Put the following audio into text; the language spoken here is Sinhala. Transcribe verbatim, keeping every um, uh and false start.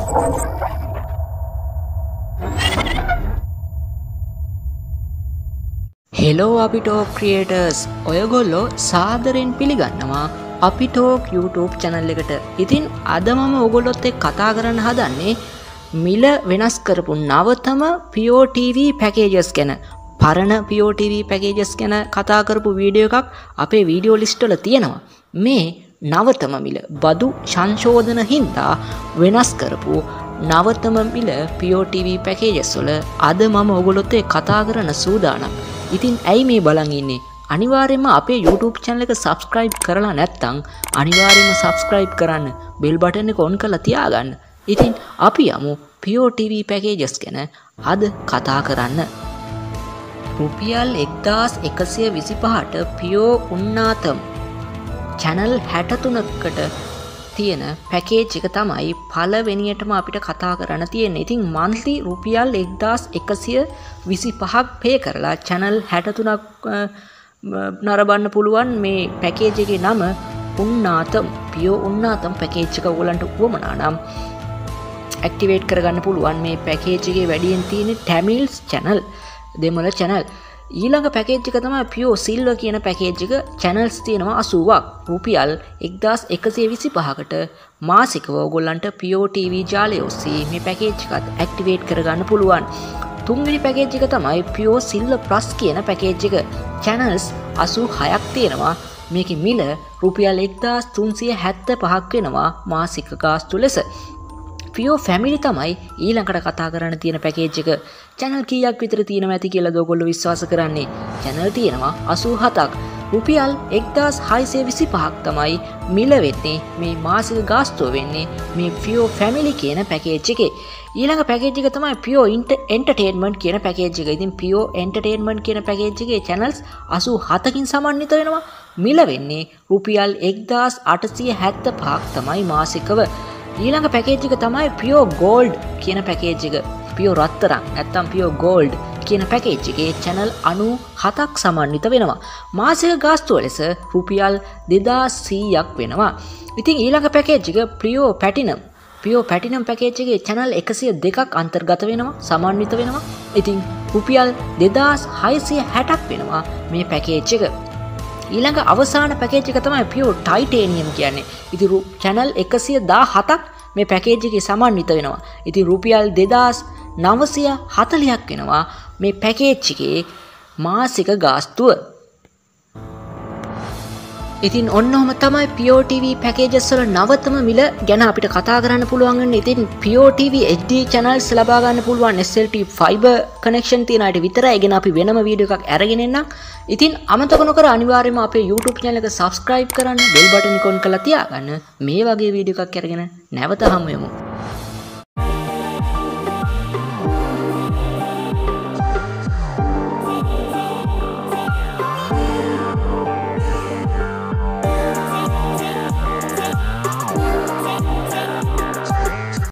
Hello අපිටෝක් ක්‍රියේටර්ස් ඔයගොල්ලෝ සාදරයෙන් පිළිගන්නවා අපිටෝක් YouTube channel එකට. ඉතින් අද මම ඔයගොල්ලොත් එක්ක කතා කරන්න හදන්නේ මිල වෙනස් කරපු නවතම Peo T V Packages ගැන. පරණ Peo T V Packages ගැන කතා කරපු වීඩියෝ එකක් අපේ වීඩියෝ ලිස්ට් වල තියෙනවා. මේ නවතම මිල බදු සංශෝධන හින්දා වෙනස් කරපු නවතම මිල Peo T V Packages වල අද මම ඔයගොල්ලොත් එක්ක කතා කරන්න සූදානම්. ඉතින් ඇයි මේ බලන් ඉන්නේ? අනිවාර්යයෙන්ම අපේ YouTube channel එක subscribe කරලා නැත්නම් අනිවාර්යයෙන්ම subscribe කරන්න. bell button එක on කරලා තියාගන්න. ඉතින් අපි යමු Peo T V Packages ගැන අද කතා කරන්න. රුපියල් එක්දාස් එකසිය විසිපහට Peo උන්නාතම් channel හැට තුනකට තියෙන පැකේජ් එක තමයි පළවෙනියටම අපිට කතා කරන්න තියෙන්නේ. ඉතින් monthly රුපියල් එක්දාස් එකසිය විසිපහක් pay කරලා channel හැට තුනක් නරඹන්න පුළුවන්. මේ පැකේජ් එකේ නම උන්නාතම් Peo උන්නාතම් පැකේජ් එක ඔයගලන්ට උවමනා නම් activate කරගන්න පුළුවන්. මේ පැකේජ් එකේ වැඩියෙන් තියෙන්නේ Tamil channel, දෙමළ channel. ඊළඟ පැකේජ් එක තමයි Peo Silver කියන පැකේජ් එක. channels තියෙනවා අසූවක්. රුපියල් එක්දාස් එකසිය විසිපහකට මාසිකව ඔයගොල්ලන්ට Peo T V ජාලය ඔස්සේ මේ පැකේජ් එකත් activate කරගන්න පුළුවන්. තුන්වෙනි පැකේජ් එක තමයි Peo Silver Plus කියන පැකේජ් එක. channels අසූහයක් තියෙනවා. මේකේ මිල රුපියල් එක්දාස් තුන්සිය හැත්තෑපහක් වෙනවා මාසික ගාස්තු ලෙස. Peo Family තමයි ඊළඟට කතා කරන්න තියෙන පැකේජ් එක. channel කීයක් විතර තියෙනව ඇති කියලා ඔයගොල්ලෝ විශ්වාස කරන්නේ? channel තියෙනවා අසූහතක්. රුපියල් එක්දාස් හයසිය විසිපහක් තමයි මිල වෙන්නේ. මේ මාසික ගාස්තුව වෙන්නේ මේ Peo Family කියන පැකේජ් එකේ. ඊළඟ පැකේජ් එක තමයි Peo Entertainment කියන පැකේජ් එක. ඉතින් Peo Entertainment කියන පැකේජ් එකේ channels අසූහතකින් සමන්විත වෙනවා. මිල වෙන්නේ රුපියල් එක්දාස් අටසිය හැත්තෑපහක් තමයි මාසිකව. ඊළඟ පැකේජ් එක තමයි Peo Gold කියන පැකේජ් එක. Peo රත්තරන් නැත්නම් Peo Gold කියන පැකේජ් එකේ channel අනූහතක් සමන්විත වෙනවා. මාසික ගාස්තුව ලෙස රුපියල් දෙදාස් සීයක් වෙනවා. ඉතින් ඊළඟ පැකේජ් එක Peo Platinum. Peo Platinum package එකේ channel එකසිය දෙකක් අන්තර්ගත වෙනවා, සමන්විත වෙනවා. ඉතින් රුපියල් දෙදාස් හයසිය හැටක් වෙනවා මේ පැකේජ් එක. ඊළඟ අවසාන පැකේජ් එක තමයි Peo Titanium කියන්නේ. ඉතින් channel එකසිය දාහතක් මේ පැකේජ් එකේ සමන්විත වෙනවා. ඉතින් රුපියල් දෙදාස් නවසිය හතළිහක් වෙනවා මේ පැකේජ් එකේ මාසික ගාස්තුව. ඉතින් ඔන්නෝම තමයි Peo T V Packages වල නවතම මිල ගැන අපිට කතා කරන්න පුළුවන් වෙන්නේ. ඉතින් Peo T V H D channels ලබා ගන්න පුළුවන් S L T fiber connection තියන අයට විතරයි. ඒ ගැන අපි වෙනම වීඩියෝ එකක් අරගෙන එන්නම්. ඉතින් අමතක නොකර අනිවාර්යයෙන්ම අපේ YouTube channel එක subscribe කරන්න, bell button එක on කරලා තියාගන්න. මේ වගේ වීඩියෝ එකක් අරගෙන නැවත හමු වෙමු.